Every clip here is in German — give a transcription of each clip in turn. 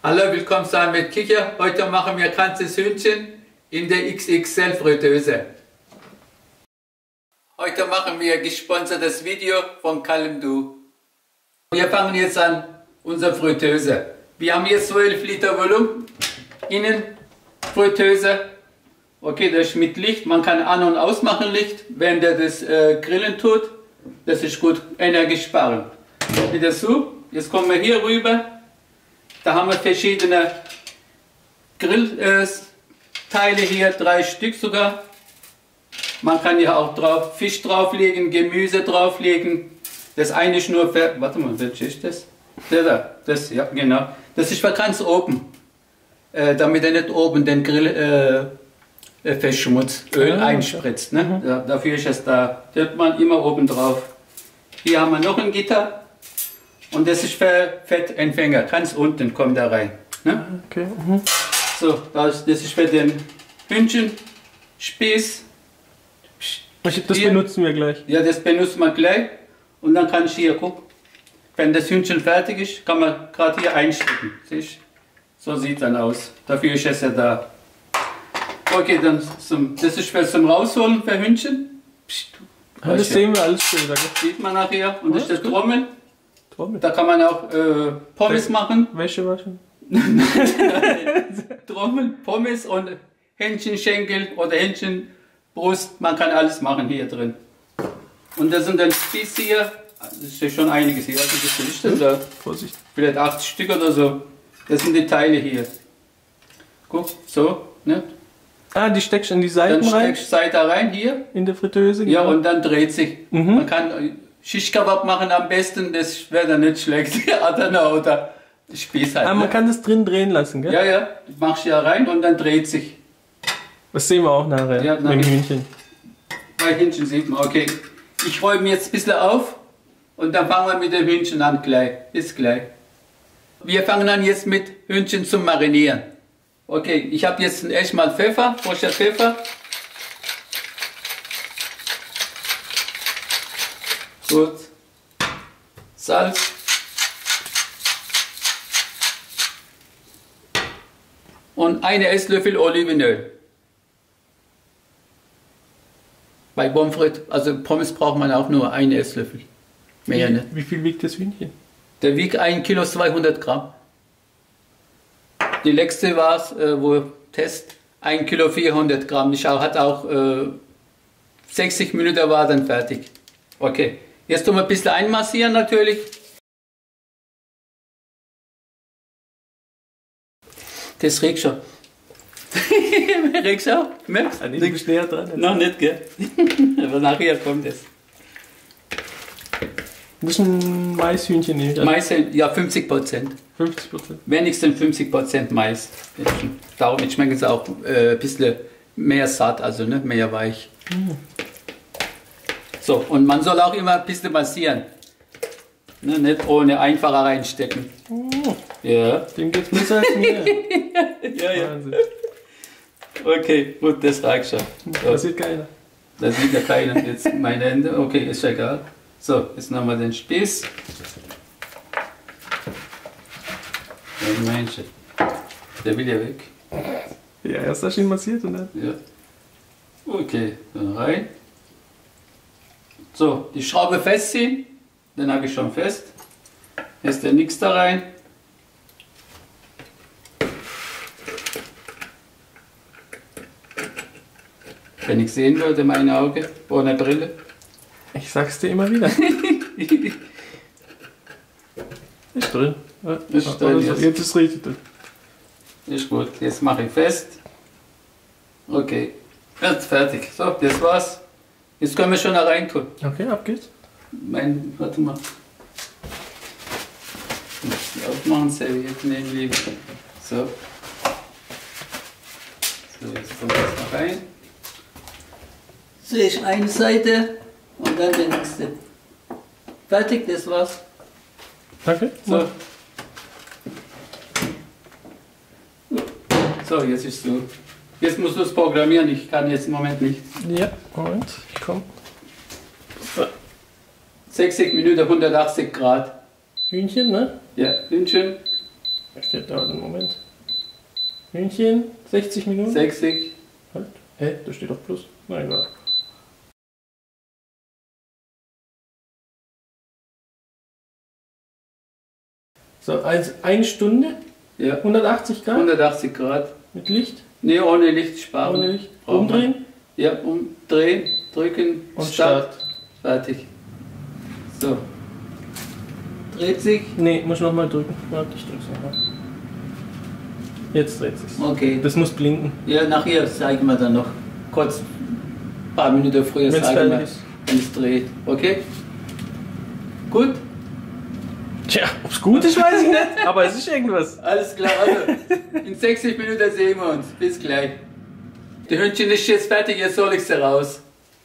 Hallo, willkommen zu mit Kicher. Heute machen wir ganzes Hühnchen in der XXL Fritteuse. Heute machen wir gesponsertes Video von Kalimdu. Wir fangen jetzt an unsere Fritteuse. Wir haben hier 12 Liter Volumen, innen Fritteuse. Okay, das ist mit Licht, man kann an- und ausmachen Licht, wenn der das Grillen tut. Das ist gut, Energie sparen. Wieder so, jetzt kommen wir hier rüber. Da haben wir verschiedene Grillteile hier, 3 Stück sogar. Man kann hier auch drauf Fisch drauflegen, Gemüse drauflegen. Das eine ist nur für, warte mal, welches ist das? Das, ja genau. Das ist für ganz oben, damit er nicht oben den Grill verschmutzt, Öl einspritzt. Ne? Ja, dafür ist es da, das hat man immer oben drauf. Hier haben wir noch ein Gitter. Und das ist für Fettempfänger, ganz unten kommt da rein. Ne? Okay. So, das ist für den Hühnchenspieß. Das benutzen wir gleich. Ja, das benutzen wir gleich. Und dann kann ich hier gucken, wenn das Hühnchen fertig ist, kann man gerade hier einstecken. Siehst? So sieht dann aus. Dafür ist es ja da. Okay, dann das ist für zum Rausholen für Hühnchen. Das sehen wir alles später. Sieht man nachher. Und das ist das Trommel. Trommel. Da kann man auch Pommes machen. Wäsche waschen. Trommel, Pommes und Hähnchenschenkel oder Hähnchenbrust. Man kann alles machen hier drin. Und das sind dann Spieße hier. Das ist ja schon einiges hier. Also das ist das da. Vorsicht. Vielleicht 80 Stück oder so. Das sind die Teile hier. Guck, so. Ne? Ah, die steckst du in die Seiten dann rein? Steckst Seite rein hier. In der Fritteuse? Ja, genau. und dann dreht sich. Man kann Shish-Kebab machen am besten. Das wäre dann nicht schlecht. Adana oder Spieß halt. Ah, man kann das drin drehen lassen, gell? Ja, ja. Machst du ja rein und dann dreht sich. Das sehen wir auch nachher. Ja, mit dem Hühnchen. Bei Hühnchen sieht man, okay. Ich räume jetzt ein bisschen auf und dann fangen wir mit dem Hühnchen an gleich. Bis gleich. Wir fangen an jetzt mit Hühnchen zum Marinieren. Okay, ich habe jetzt erstmal Pfeffer, frischer Pfeffer. Gut. Salz. Und eine Esslöffel Olivenöl. Bei Pommes frites, also Pommes braucht man auch nur einen Esslöffel. Mehr nicht. Wie viel wiegt das Hühnchen? Der wiegt 1 Kilo 200 Gramm. Die letzte war es, wo Test 1 Kilo 400 Gramm. Die hat auch 60 Minuten war dann fertig. Okay, jetzt tun wir ein bisschen einmassieren natürlich. Das riecht schon. Riecht auch? Merkst Du bist näher dran. Noch nicht, gell? Aber nachher kommt es. Das ist ein Maishühnchen, nehme ich an. Mais, ja 50%. 50%. Wenigstens 50% Mais. Darum schmeckt es auch ein bisschen mehr satt, also ne, mehr weich. So, und man soll auch immer ein bisschen massieren. Ne, nicht ohne einfacher reinstecken. Ja. Dem geht's besser als mir. Ja, ja. Wahnsinn. Okay, gut, das reicht schon. So. Das sieht keiner. Das sieht ja keiner. Jetzt meine Hände. Okay, ist ja egal. So, jetzt nochmal den Spieß. Ja, Mensch, der will ja weg. Ja, erst hast du ihn massiert und dann. Ja. Okay, dann rein. So, die Schraube festziehen. Den habe ich schon fest. Jetzt der Nix da rein. Wenn ich sehen würde, mein Auge, ohne Brille. Ich sag's dir immer wieder. Ist drin. Ja, Ist drin, also, jetzt. jetzt ist richtig drin. Ist gut, jetzt mache ich fest. Okay, jetzt fertig. So, das war's. Jetzt können wir schon da rein tun. Okay, ab geht's. Warte mal. Die aufmachen, Servietten nehmen lieber. So. So, jetzt kommt das noch rein. So, ich eine Seite und dann die nächste. Fertig, das war's. Okay. So. So, jetzt ist so. Jetzt musst du es programmieren, ich kann jetzt im Moment nicht. Ja, Moment, ich komm. 60 Minuten, 180 Grad. Hühnchen, ne? Ja, Hühnchen. Okay, dauert einen Moment. Hühnchen, 60 Minuten? 60. Halt. Hä? Da steht doch plus. Na egal. So, also 1 Stunde, Ja. 180 Grad 180 Grad. mit Licht. Ne, ohne Licht sparen. Ohne Licht. Brauchen wir. Umdrehen Ja, umdrehen, drücken, und Start. Start. Fertig. So. Dreht sich. Ne, muss nochmal drücken. Warte, ich drück's nochmal. Jetzt dreht sich's. Okay. Das muss blinken. Ja, nachher zeigen wir dann noch. Kurz ein paar Minuten früher Wenn's zeigen wir, fertig ist. wenn es dreht. Okay? Gut? Tja, ob's gut ist, weiß ich nicht. Aber es ist irgendwas. Alles klar, also in 60 Minuten sehen wir uns. Bis gleich. Die Hühnchen ist jetzt fertig, jetzt soll ich sie raus.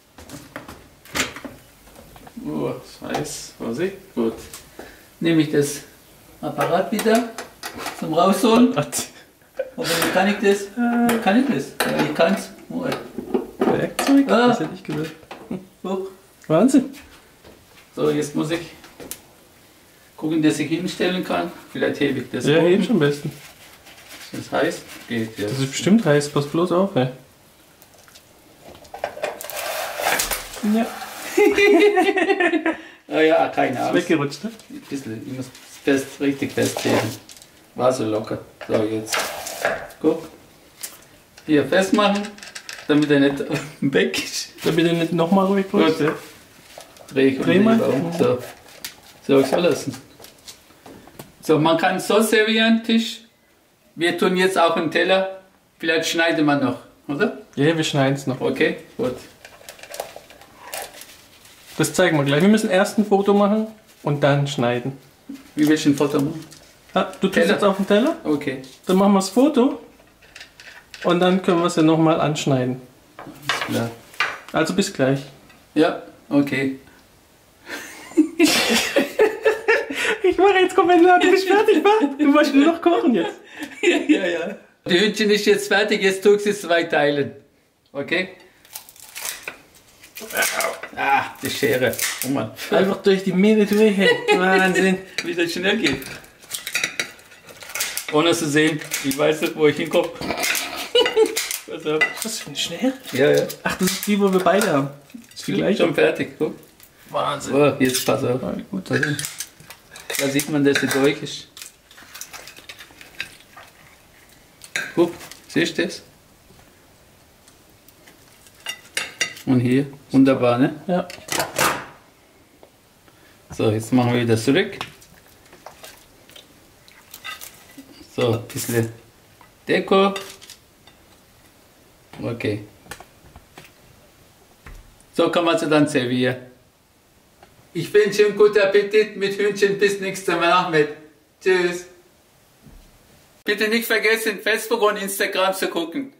Oh, das heiß. Vorsicht. Gut. Nehme ich das Apparat wieder zum Rausholen. Aber wie kann ich das? Wie kann ich das? Ja, ich kann es. Werkzeug? Ah. Das hätte ich gesagt. Hoch. Wahnsinn. So, jetzt muss ich gucken, dass ich hinstellen kann. Vielleicht hebe ich das Ja, oben. hebst am besten. Das heißt, geht ja. Das ist bestimmt heiß. Pass bloß auf, ey. Ja, Ah ja, keine ist Angst. weggerutscht, ne? Ein bisschen, ich muss fest, richtig festheben. War so locker. So, jetzt. Guck. Hier festmachen, damit er nicht weg ist. Damit er nicht nochmal wegrutscht. Gut. Dreh ich Dreh mal. um. So. So, ich soll lassen. So, man kann es so servieren, Tisch. Wir tun jetzt auch einen Teller. Vielleicht schneiden wir noch, oder? Ja, wir schneiden es noch. Okay, gut. Das zeigen wir gleich. Wir müssen erst ein Foto machen und dann schneiden. Wie willst du ein Foto machen? Ah, du tust Teller. jetzt auf den Teller, Okay, dann machen wir das Foto und dann können wir es ja nochmal anschneiden. ist klar. Also bis gleich. Ja, okay. Ich mache jetzt Kommentar, du bist fertig, wa? Du musst nur noch kochen jetzt. Ja, ja. Die Hühnchen ist jetzt fertig, jetzt tue ich sie 2 teilen. Okay? Ah, die Schere. Oh Mann. Einfach durch die Meere durch. Hey. Wahnsinn. Wie das schnell geht. Ohne zu sehen. Ich weiß nicht, wo ich hinkomme. Pass auf. Was für ein Schnell? Ja, ja. Ach, das ist die, wo wir beide haben. Das ist die gleiche. Schon fertig. Guck. Wahnsinn. Oh, jetzt pass auf. Ah, gut. Da sieht man, dass sie durch ist. Guck, siehst du das? Und hier, wunderbar, ne? Ja. So, jetzt machen wir wieder zurück. So, ein bisschen Deko. Okay. So kann man sie dann servieren. Ich wünsche einen guten Appetit mit Hühnchen. Bis nächstes Mal, Ahmed. Tschüss. Bitte nicht vergessen, Facebook und Instagram zu gucken.